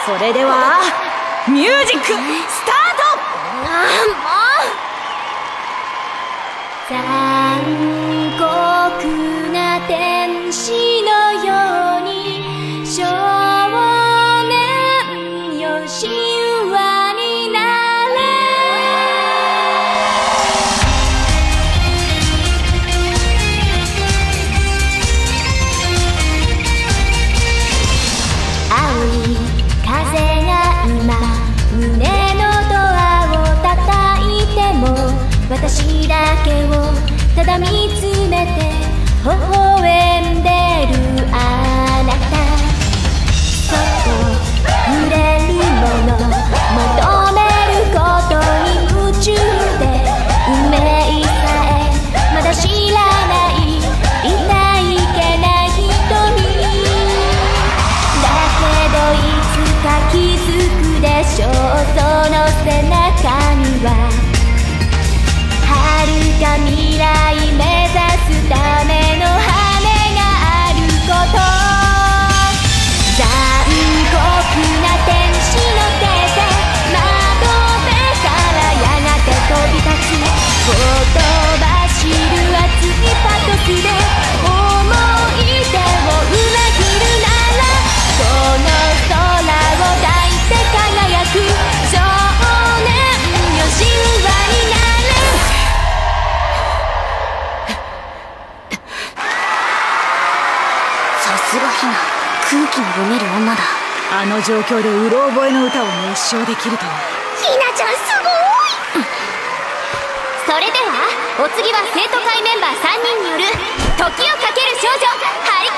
それではミュージックスタート。 残酷な天使のように少年よ神話になれ。青い風が今胸のドアを叩いても私だけをただ見つめて微笑んでるあなた。そっと触れるもの求めることに夢中で運命さえまだ知らない痛いけない瞳だけどいつか気づくでしょう。その背中には遥か未来目指すための羽があること。残酷な天使の手で窓辺からやがて飛び立つほとばしる熱いパトスで思い出を裏切るならこの空を抱いて輝く少年よ神話になれ。 さすがヒナ、空気の読める女だ。 あの状況でうろ覚えの歌を熱唱できるとは。 ヒナちゃんすごーい。 それではお次は生徒会メンバー3人による時をかける少女ハリケーン